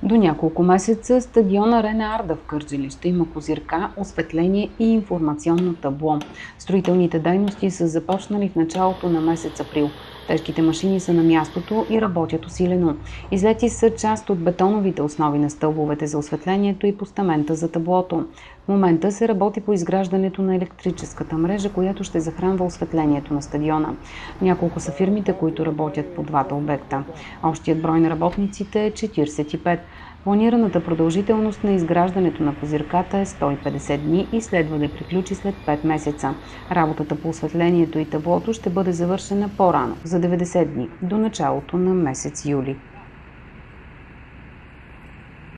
До няколко месеца стадион Арена Арда в Кърджали ще има козирка, осветление и информационно табло. Строителните дейности са започнали в началото на месец април. Тежките машини са на мястото и работят усилено. Излети са част от бетоновите основи на стълбовете за осветлението и постамента за таблото. В момента се работи по изграждането на електрическата мрежа, която ще захранва осветлението на стадиона. Няколко са фирмите, които работят по двата обекта. Общият брой на работниците е 45. Планираната продължителност на изграждането на козирката е 150 дни и следва да приключи след 5 месеца. Работата по осветлението и таблото ще бъде завършена по-рано, за 90 дни, до началото на месец юли.